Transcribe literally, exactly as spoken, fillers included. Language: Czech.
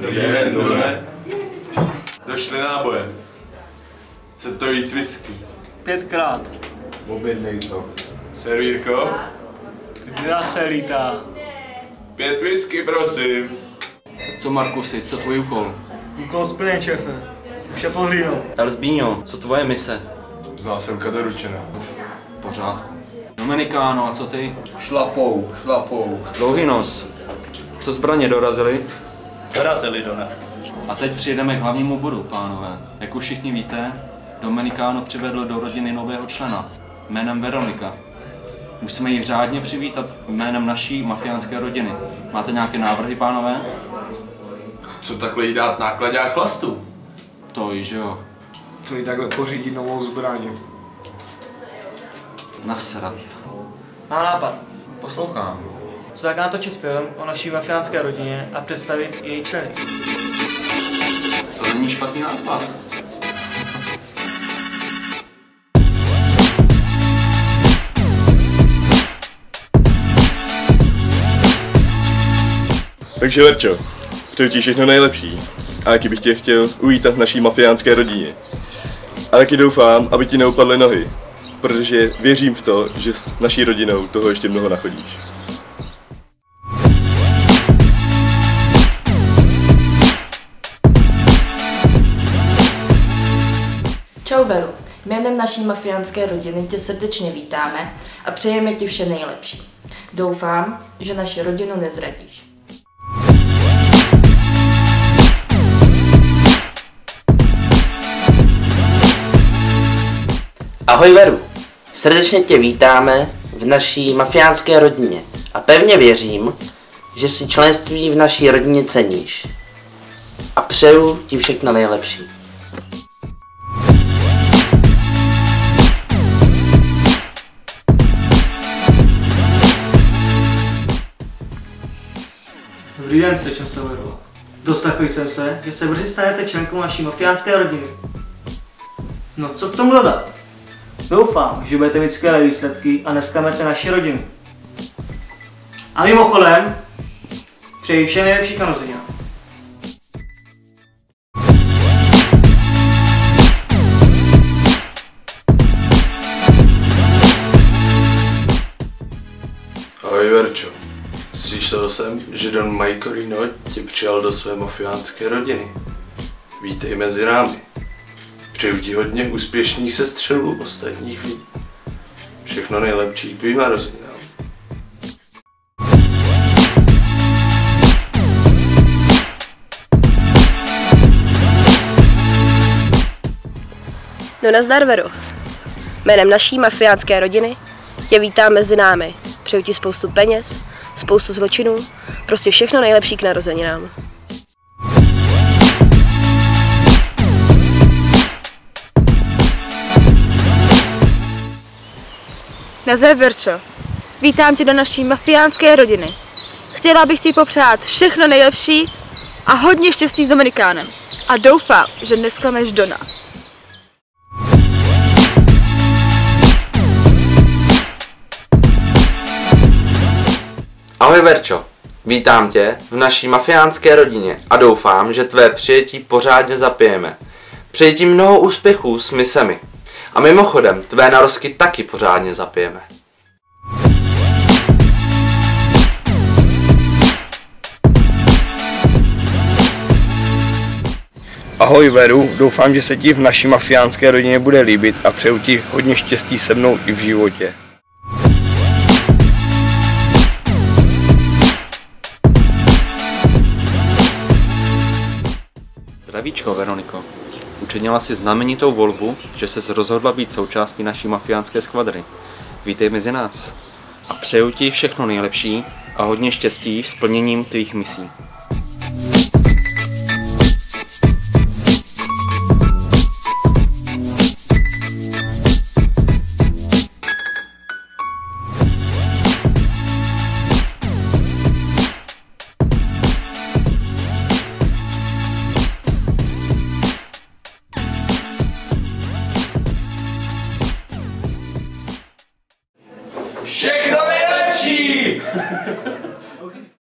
Dobrý den, dobré. Došli náboje. Co to víc whisky? Pětkrát. Objednej to. Servírko? Kdo se lítá? Pět whisky, prosím. Co Markusi, co tvůj úkol? Úkol splněn, šéfe. Už je pohlídnou. Talsbíňo, co tvoje mise? Zásilka doručena. V pořádku. Dominikáno, a co ty? Šlapou, šlapou. Dlouhý nos. Co zbraně dorazily? Dorazili, Done. A teď přijedeme k hlavnímu bodu, pánové. Jak už všichni víte, Dominikáno přivedl do rodiny nového člena jménem Veronika. Musíme ji řádně přivítat jménem naší mafiánské rodiny. Máte nějaké návrhy, pánové? Co takhle jí dát nákladák chlastu? To již jo. Co jí takhle pořídit novou zbraň? Nasrat. Mám nápad. Poslouchám. Co tak natočit film o naší mafiánské rodině a představit její členy? To není špatný nápad. Takže Verčo, přeju ti všechno nejlepší. A taky bych tě chtěl uvítat v naší mafiánské rodině. A taky doufám, aby ti neupadly nohy, protože věřím v to, že s naší rodinou toho ještě mnoho nachodíš. Čau Veru, jménem naší mafiánské rodiny tě srdečně vítáme a přejeme ti vše nejlepší. Doufám, že naši rodinu nezradíš. Ahoj Veru, srdečně tě vítáme v naší mafiánské rodině a pevně věřím, že si členství v naší rodině ceníš. A přeju ti všechno nejlepší. Dobrý den, slečno Severová. Doslechl jsem se, že se brzy stanete členkou naší mafiánské rodiny. No co k tomu dodat? Doufám, že budete mít skvělé výsledky a nezklamete naši rodinu. A mimochodem, přeji vše nejlepší k narozeninám. Ahoj Verčo. Slyšel jsem, že Don Majkorino tě přijal do své mafiánské rodiny. Vítej mezi námi. Přeju ti hodně úspěšných sestřelů ostatních lidí. Všechno nejlepší k tvým narozeninám. No nazdar, Veru. Jménem naší mafiánské rodiny tě vítám mezi námi. Přeju ti spoustu peněz, spoustu zločinů, prostě všechno nejlepší k narozeninám. Nazdar, Verčo. Vítám tě do naší mafiánské rodiny. Chtěla bych ti popřát všechno nejlepší a hodně štěstí s Dominikánem. A doufám, že nesklameš Dona. Ahoj Verčo, vítám tě v naší mafiánské rodině a doufám, že tvé přijetí pořádně zapijeme. Přeji ti mnoho úspěchů s misemi. A mimochodem, tvé narozky taky pořádně zapijeme. Ahoj Veru, doufám, že se ti v naší mafiánské rodině bude líbit a přeju ti hodně štěstí se mnou i v životě. Zdravíčko, Veroniko. Učinila si znamenitou volbu, že ses rozhodla být součástí naší mafiánské skvadry. Vítej mezi nás. A přeju ti všechno nejlepší a hodně štěstí s plněním tvých misí. Všechno nejlepší!